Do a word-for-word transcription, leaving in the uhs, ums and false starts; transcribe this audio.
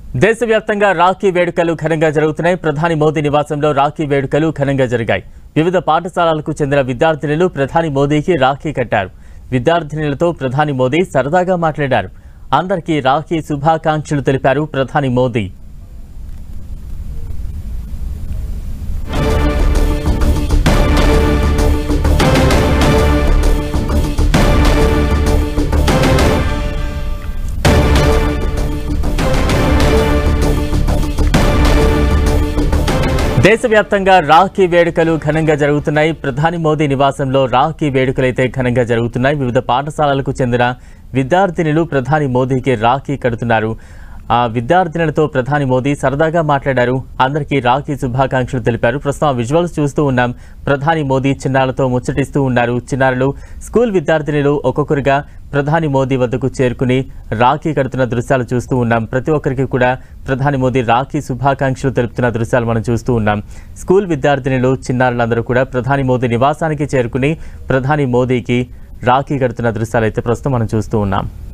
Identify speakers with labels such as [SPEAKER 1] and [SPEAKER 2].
[SPEAKER 1] దేశవ్యాప్తంగా రాఖీ వేడుకలు ఘనంగా జరుగుతున్నాయి. ప్రధాని మోదీ నివాసంలో రాఖీ వేడుకలు ఘనంగా జరిగాయి. వివిధ పాఠశాలలకు చెందిన విద్యార్థినులు ప్రధాని మోదీకి రాఖీ కట్టారు. విద్యార్థినులతో ప్రధాని మోదీ సరదాగా మాట్లాడారు. అందరికీ రాఖీ శుభాకాంక్షలు తెలిపారు ప్రధాని మోదీ. దేశవ్యాప్తంగా రాఖీ వేడుకలు ఘనంగా జరుగుతున్నాయి. ప్రధాని మోదీ నివాసంలో రాఖీ వేడుకలైతే ఘనంగా జరుగుతున్నాయి. వివిధ పాఠశాలలకు చెందిన విద్యార్థినులు ప్రధాని మోదీకి రాఖీ కడుతున్నారు. ఆ విద్యార్థినులతో ప్రధాని మోదీ సరదాగా మాట్లాడారు. అందరికీ రాఖీ శుభాకాంక్షలు తెలిపారు. ప్రస్తుతం విజువల్స్ చూస్తూ ఉన్నాం. ప్రధాని మోదీ చిన్నారులతో ముచ్చటిస్తూ ఉన్నారు. చిన్నారులు స్కూల్ విద్యార్థినులు ఒక్కొక్కరుగా ప్రధాని మోదీ వద్దకు చేరుకుని రాఖీ కడుతున్న దృశ్యాలు చూస్తూ ఉన్నాం. ప్రతి ఒక్కరికి కూడా ప్రధాని మోదీ రాఖీ శుభాకాంక్షలు తెలుపుతున్న దృశ్యాలు మనం చూస్తూ ఉన్నాం. స్కూల్ విద్యార్థినులు చిన్నారులందరూ కూడా ప్రధాని మోదీ నివాసానికి చేరుకుని ప్రధాని మోదీకి రాఖీ కడుతున్న దృశ్యాలు అయితే ప్రస్తుతం మనం చూస్తూ ఉన్నాం.